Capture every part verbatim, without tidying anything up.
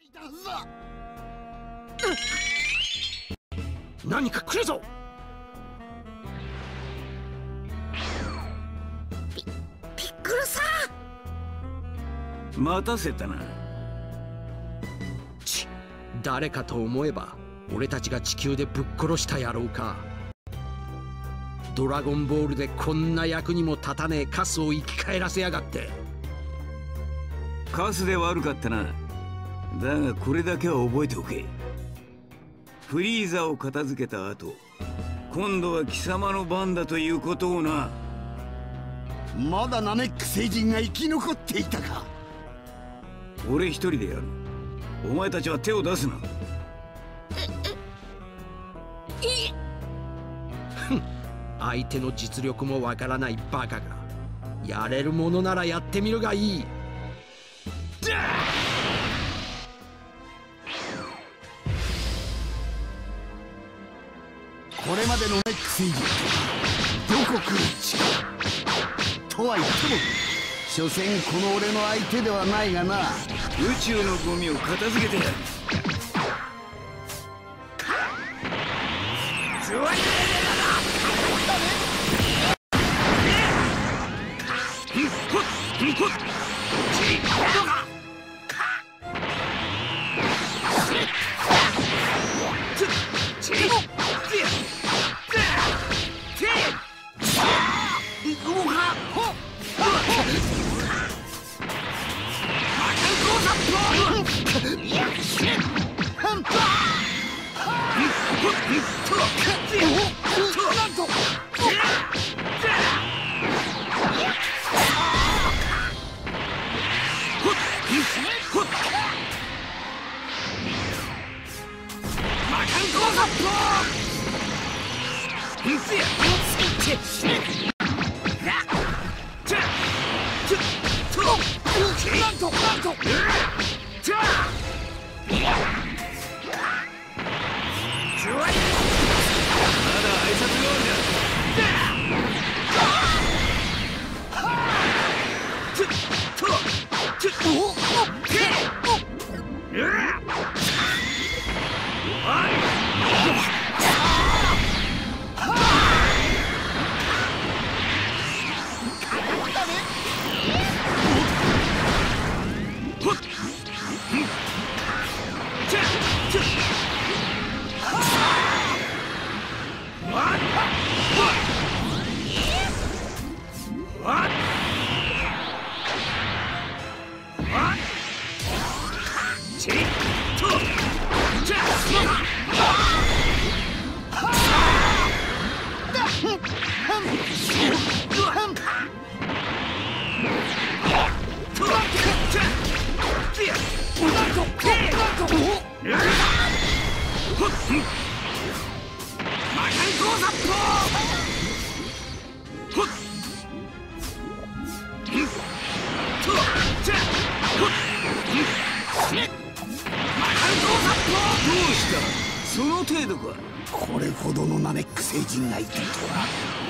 何か来るぞ。 ピピッコロさん、待たせたな。 ち誰かと思えば俺たちが地球でぶっ殺した野郎か。ドラゴンボールでこんな役にも立たねえカスを生き返らせやがって。 カスで悪かったな。だがこれだけは覚えておけ。フリーザを片付けた後、今度は貴様の番だということをな。 まだナメック星人が生き残っていたか。 俺一人でやる。お前たちは手を出すな。 相手の実力もわからないバカが。やれるものならやってみるがいい。 これまでのナメック星人どこ来る力とは言っても、所詮この俺の相手ではないがな。 宇宙のゴミを片付けてやる。その程度か。 これほどのナメック星人がいたとは。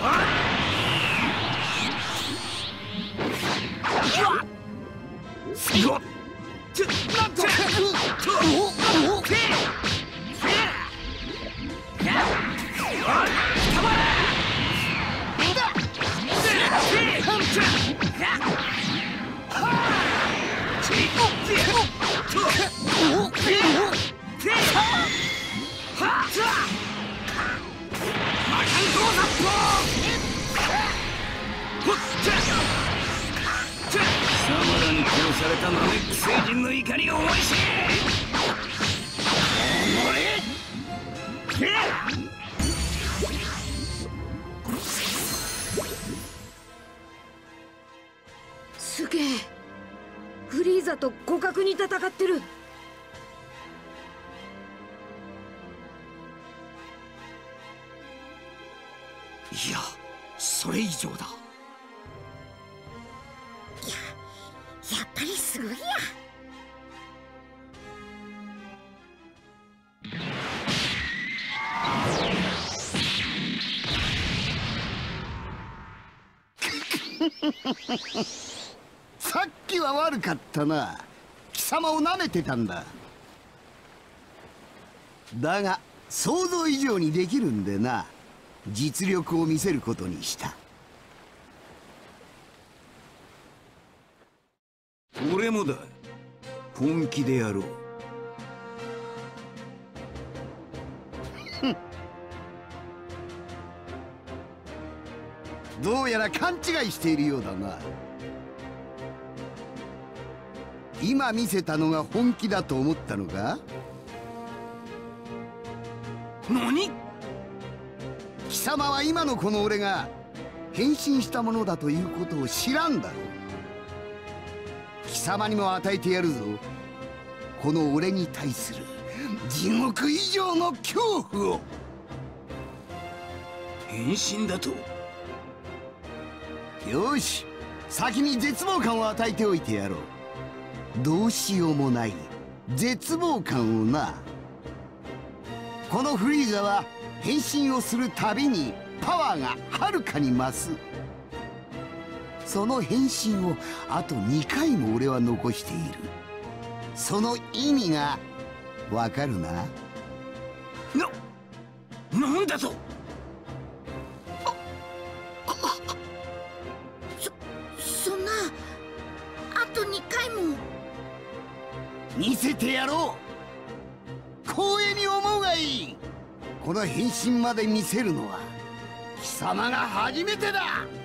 されたナメック星人の怒りを思いしすげえ。フリーザと互角に戦ってる。 いや、それ以上だ。 やっぱりすごいや。 さっきは悪かったな。貴様を舐めてたんだ。 だが想像以上にできるんでな、実力を見せることにした。 俺もだ。本気でやろう。 どうやら勘違いしているようだな。今見せたのが本気だと思ったのか？ 何？ 貴様は今のこの俺が変身したものだということを知らんだろう。貴様にも与えてやるぞ、この俺に対する地獄以上の恐怖を。 変身だと？ よし、先に絶望感を与えておいてやろう。どうしようもない絶望感をな。このフリーザは変身をするたびにパワーがはるかに増す。その変身をあとにかいも俺は残している。その意味がわかるな？ な、なんだと？ そんな、あとにかいも。 見せてやろう。光栄に思うがいい。この変身まで見せるのは貴様が初めてだ。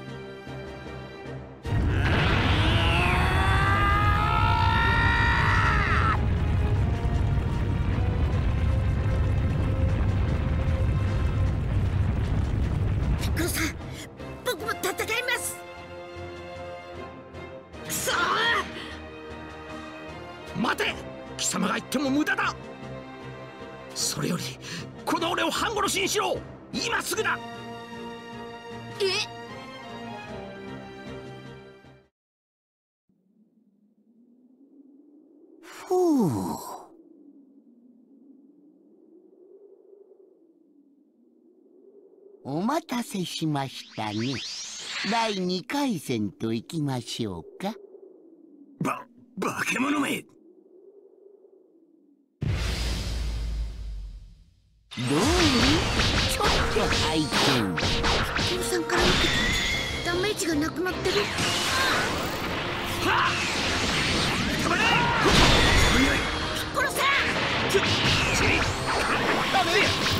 ピッコロさん、僕も戦います。くそー！ 待て！貴様が言っても無駄だ。それよりこの俺を半殺しにしろ、今すぐだ。 え？ ふう。お待たせしましたね。だいにかい戦といきましょうか。 ば、化け物め！ どうもちょっと拝見。 ピッコロさんから受けたダメージがなくなってる。 はっ！捕まれ！ ピッコロさん！ ちょ、ち、ダメ！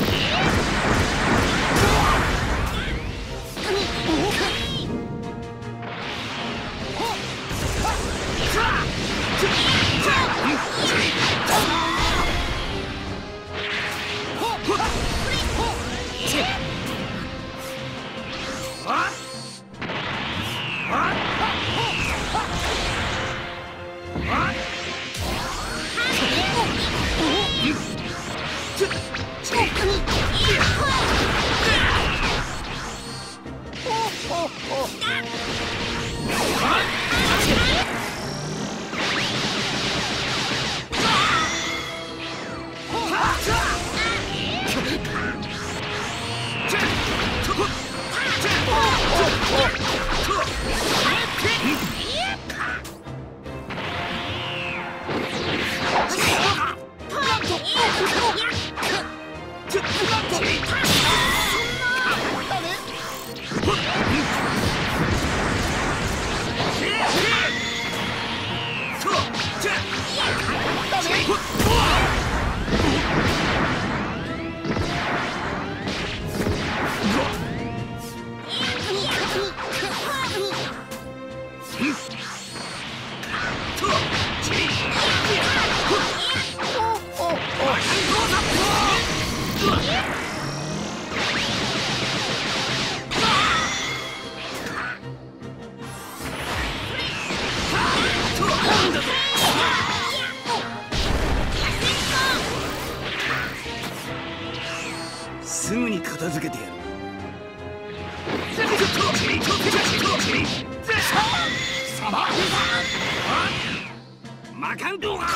すぐに片付けてやる。魔漢動画！